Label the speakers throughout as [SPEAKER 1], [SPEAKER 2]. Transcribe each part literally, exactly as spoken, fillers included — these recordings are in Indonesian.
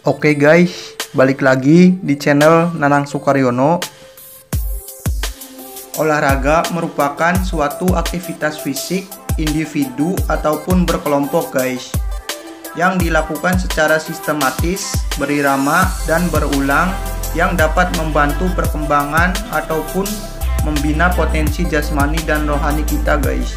[SPEAKER 1] Oke guys, balik lagi di channel Nanang Sukaryono. Olahraga merupakan suatu aktivitas fisik individu ataupun berkelompok guys, yang dilakukan secara sistematis, berirama, dan berulang, yang dapat membantu perkembangan ataupun membina potensi jasmani dan rohani kita guys.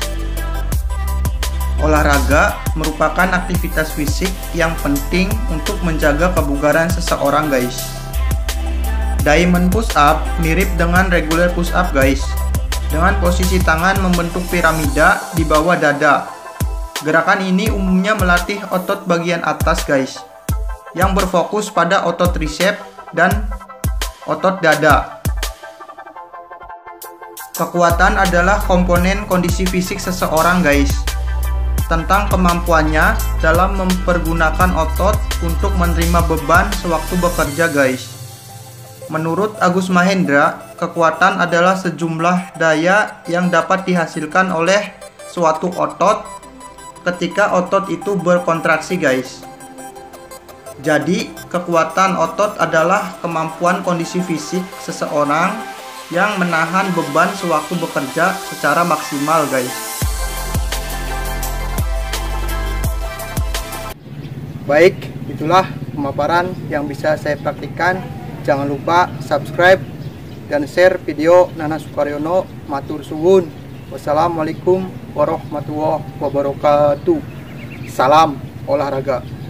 [SPEAKER 1] Olahraga merupakan aktivitas fisik yang penting untuk menjaga kebugaran seseorang guys. Diamond push up mirip dengan regular push up guys, dengan posisi tangan membentuk piramida di bawah dada. Gerakan ini umumnya melatih otot bagian atas guys, yang berfokus pada otot tricep dan otot dada. Kekuatan adalah komponen kondisi fisik seseorang guys, tentang kemampuannya dalam mempergunakan otot untuk menerima beban sewaktu bekerja guys. Menurut Agus Mahendra, kekuatan adalah sejumlah daya yang dapat dihasilkan oleh suatu otot ketika otot itu berkontraksi guys. Jadi, kekuatan otot adalah kemampuan kondisi fisik seseorang yang menahan beban sewaktu bekerja secara maksimal guys. Baik, itulah pemaparan yang bisa saya praktikkan. Jangan lupa subscribe dan share video Nanang Sukaryono. Matur suwun. Wassalamualaikum warahmatullahi wabarakatuh. Salam olahraga.